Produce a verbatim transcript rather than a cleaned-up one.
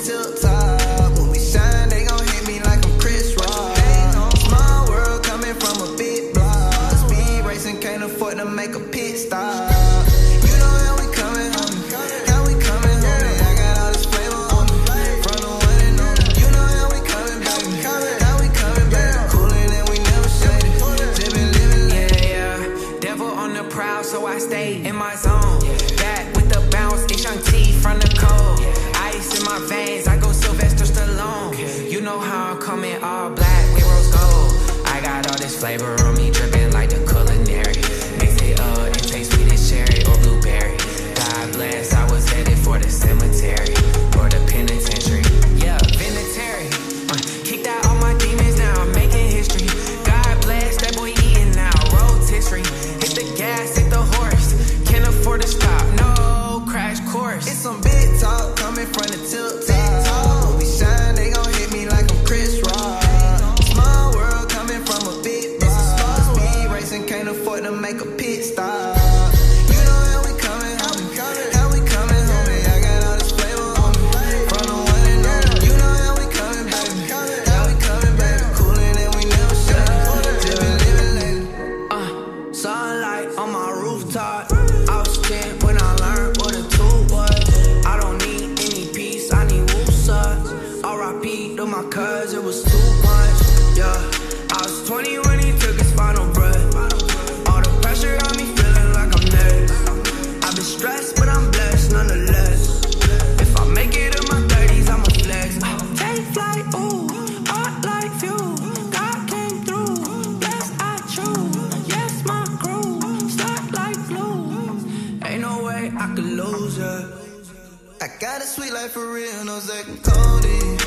tilt top. When we shine, they gon' hit me like I'm Chris Rock. Small world coming from a big block. Speed racing, can't afford to make a pit stop. You know how we coming, how we coming, homie. I got all this flavor on me, from the one and only. You know how we coming, baby, how we coming, baby. Coolin and we never shady, living, living, yeah, yeah. Devil on the prowl, so I stay in my zone. Back with the bounce, it's young T from the cove. Ice in my veins, I go Sylvester Stallone. You know how I'm coming, all black with rose gold. I got all this flavor on me, dripping like the culinary. Mix it up and taste sweet as cherry or blueberry. God bless, I was headed for the cemetery or the penitentiary. Yeah, penitentiary. Uh, kicked out all my demons, now I'm making history. God bless, that boy eating now, rotisserie. Hit the gas, hit the horse, can't afford to stop, no crash course. It's some big talk coming from the tilt top. When we shine, they gon' hit me like I'm Chris Rock. Small world coming from a big block. Speed racing, can't afford to make a pit stop. You know how we coming, how we coming, homie. I got all this flavor on me, from the one and only. You know how we coming, baby, how we coming, baby. Coolin and we never shady, living, living, living. Uh, sunlight on my rooftop. I was ten when I learned what a tool was. I don't need any peace, I need woosah. R I P to my cuz, it was too much. Yeah, I was twenty when he took his final breath. All the pressure on me, feeling like I'm next. I've been stressed, but I'm blessed nonetheless. If I make it in my thirties, I'ma flex. Take flight, ooh, art like Phew. God came through, yes I choose. Yes, my crew, stuck like glue. Ain't no way I could lose her. I got a sweet life for real, no second Cody.